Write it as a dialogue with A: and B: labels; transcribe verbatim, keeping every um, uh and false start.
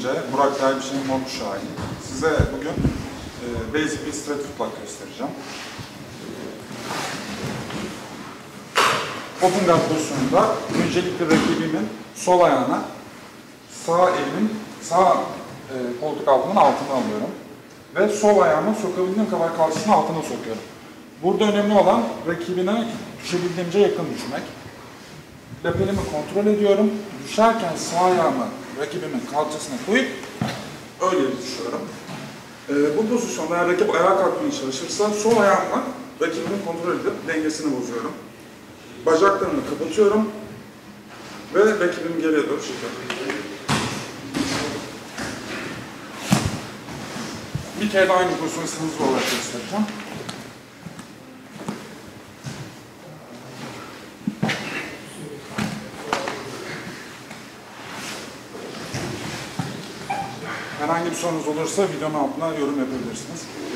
A: Önce Burak Derviş'in mor kuşağıyım. Size bugün e, basic bir straight footlock göstereceğim. Open guard pozisyonunda öncelikle rakibimin sol ayağına sağ elimin sağ e, koltuk altının altına alıyorum. Ve sol ayağımı sokabildiğim kadar kalçasının altına sokuyorum. Burada önemli olan rakibine düşebildiğimce yakın düşmek. Lapelimi kontrol ediyorum. Düşerken sağ ayağımı rakibimin kalçasına koyup öyle düşüyorum. Ee, bu pozisyonda eğer rakip ayağa kalkmaya çalışırsa sol ayağımla rakibimi kontrol edip dengesini bozuyorum. Bacaklarımı kapatıyorum ve rakibimi geriye doğru çekiyorum. Bir kere daha aynı pozisyonu hızlı olarak göstereceğim. Herhangi bir sorunuz olursa videonun altına yorum yapabilirsiniz.